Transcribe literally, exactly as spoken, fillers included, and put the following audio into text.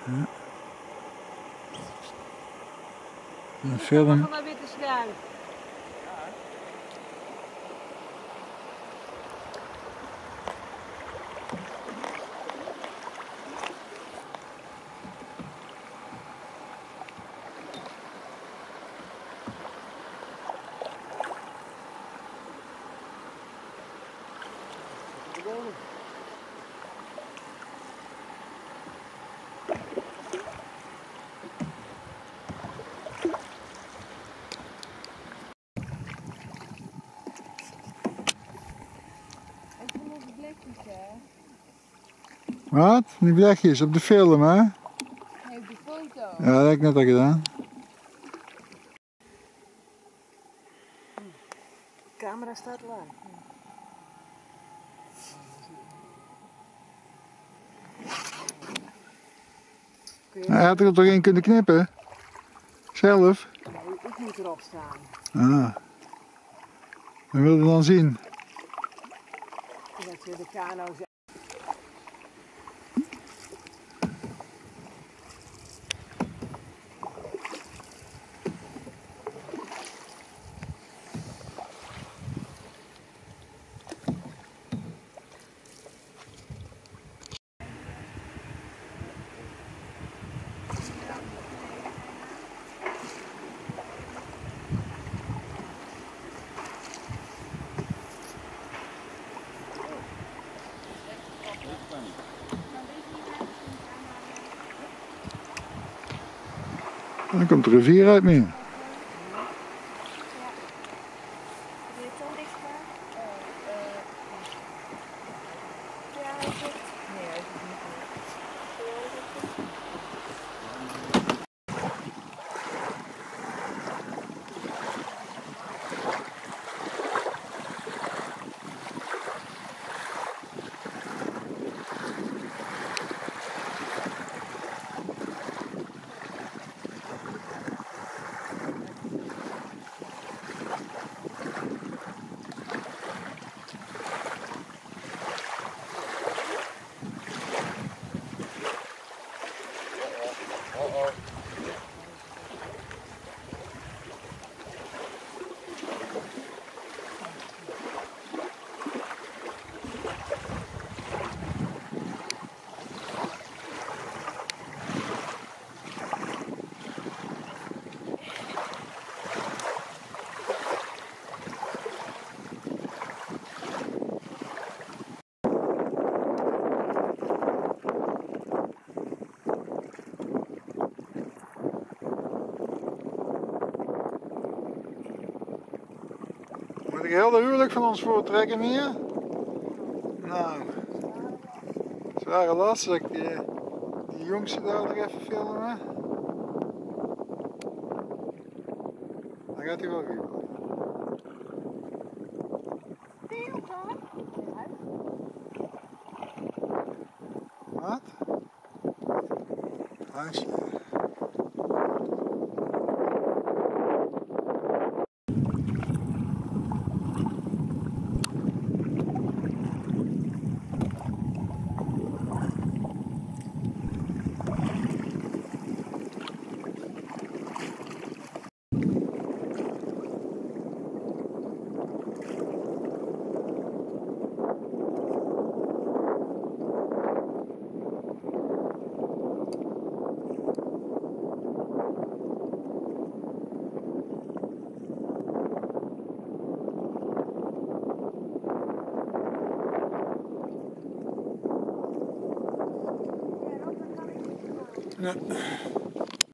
Ja. Een film. Van naar witte schuim. Wat? Die blikjes op de film, hè? Nee, op de foto. Ja, dat heb ik net al gedaan. De camera staat lang. Hij had er toch één kunnen knippen? Zelf? Nee, ik moet erop staan. Ah. We wilden dan zien. Dat je de kano zegt. Dan komt de rivier uit mee. Moet ik heel de huwelijk van ons voortrekken hier? Nou, zware last. Zal ik die, die jongste daar nog even filmen? Dan gaat hij wel goed. Wat? Huisje. Ja.